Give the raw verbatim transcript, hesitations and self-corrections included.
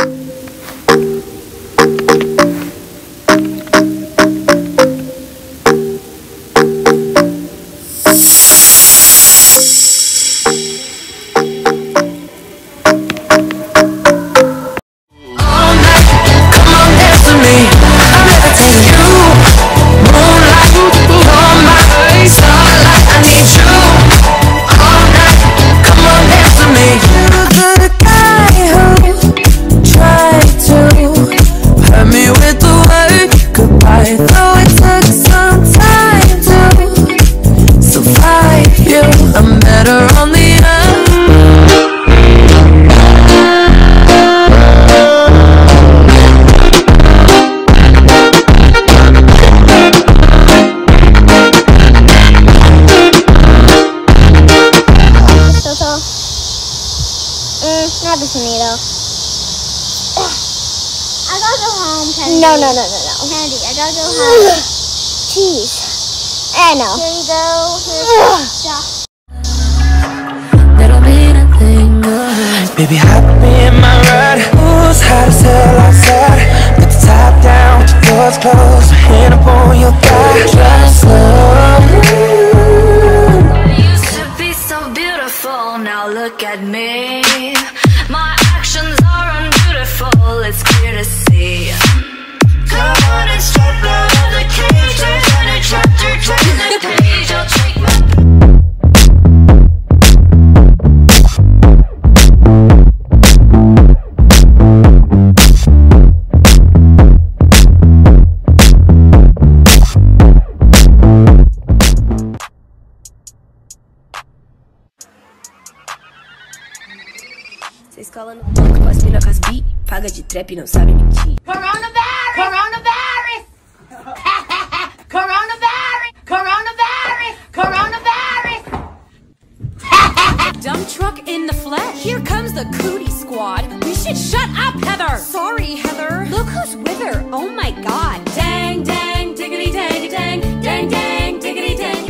Not the tomato. I gotta go home, Kennedy. No, no, no, no, no. Kennedy, I gotta go home. Cheese. I know. Here you go. Here's stuff. That'll be nothing good. Baby, hop in my ride. Who's hot as hell outside? Put the top down, with your doors closed. Hand up on your thigh. Drive slow. Used to be so beautiful. Now look at me. My actions are unbeautiful, it's clear to see. Come on and step out of the cage. Turn a chapter, turn the page. I'll take my... Vocês colam no banco, com as mina com as bi, paga de trap e não sabe mentir. Coronavirus! Coronavirus! Coronavirus! Coronavirus! Coronavirus! Dump truck in the flesh. Here comes the cootie squad. We should shut up, Heather. Sorry, Heather. Look who's with her. Oh my god. Dang, dang, diggity, dang, dang, dang, dang, diggity, dang.